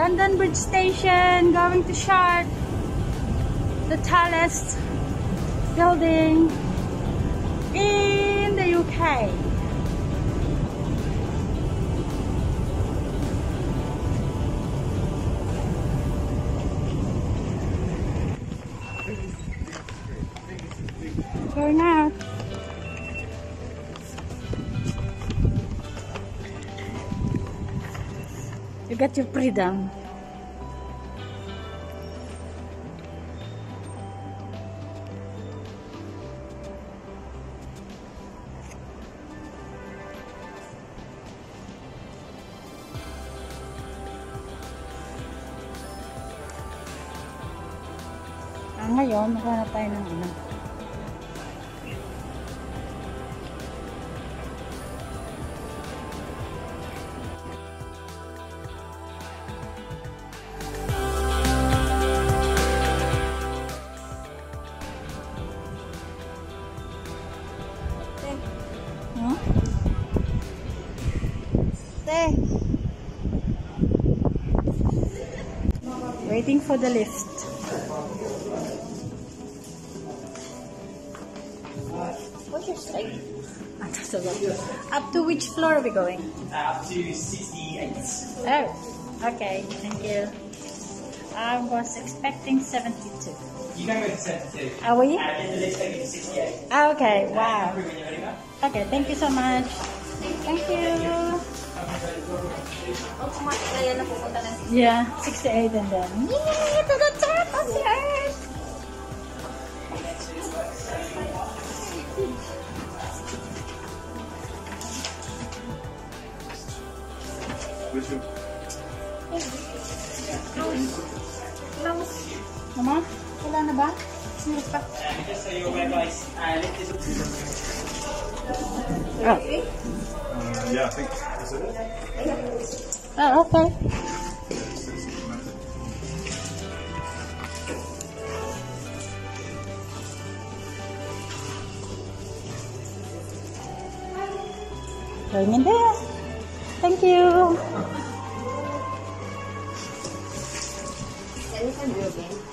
London Bridge Station, going to Shard, the tallest building in the UK. Going out. You got your freedom. Ngayon, maghanap tayo ng ano. Waiting for the lift. What's your state? Up to which floor are we going? Up to 68. Oh, okay. Thank you. I was expecting 72. You don't go to 72. Are we? And the lift's going to 68. Okay, wow. Okay, thank you so much. Thank you. Yeah, 68 and then yay, to the top of the earth. Mama, wala na ba? Just so you're aware, guys, lift is... Oh. Yeah, I think that's it. Oh, okay. Going in there. Thank you.